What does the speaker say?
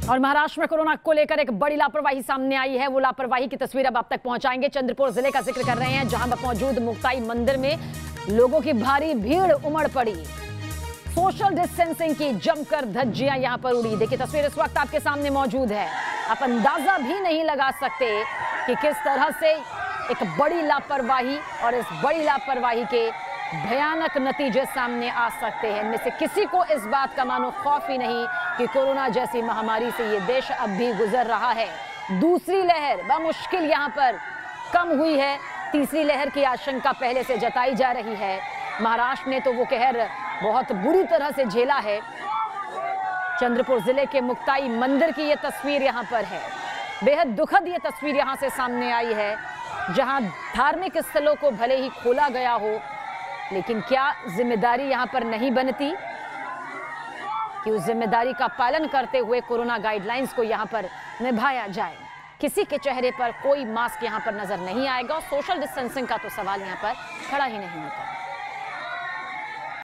और महाराष्ट्र में कोरोना को लेकर एक बड़ी लापरवाही सामने आई है। वो लापरवाही की तस्वीर अब आप तक पहुंचाएंगे। चंद्रपुर जिले का जिक्र कर रहे हैं, जहां पर मौजूद मुक्ताई मंदिर में लोगों की भारी भीड़ उमड़ पड़ी। सोशल डिस्टेंसिंग की जमकर धज्जियां यहां पर उड़ी। देखिए तस्वीर इस वक्त आपके सामने मौजूद है। आप अंदाजा भी नहीं लगा सकते कि किस तरह से एक बड़ी लापरवाही और इस बड़ी लापरवाही के भयानक नतीजे सामने आ सकते हैं। इनमें से किसी को इस बात का मानो खौफ ही नहीं कि कोरोना जैसी महामारी से ये देश अब भी गुजर रहा है। दूसरी लहर बमुश्किल यहाँ पर कम हुई है। तीसरी लहर की आशंका पहले से जताई जा रही है। महाराष्ट्र ने तो वो कहर बहुत बुरी तरह से झेला है। चंद्रपुर जिले के मुक्ताई मंदिर की ये तस्वीर यहाँ पर है। बेहद दुखद ये तस्वीर यहाँ से सामने आई है, जहाँ धार्मिक स्थलों को भले ही खोला गया हो, लेकिन क्या जिम्मेदारी यहाँ पर नहीं बनती कि उस जिम्मेदारी का पालन करते हुए कोरोना गाइडलाइंस को यहाँ पर निभाया जाए। किसी के चेहरे पर कोई मास्क यहाँ पर नजर नहीं आएगा। सोशल डिस्टेंसिंग का तो सवाल यहाँ पर खड़ा ही नहीं होता।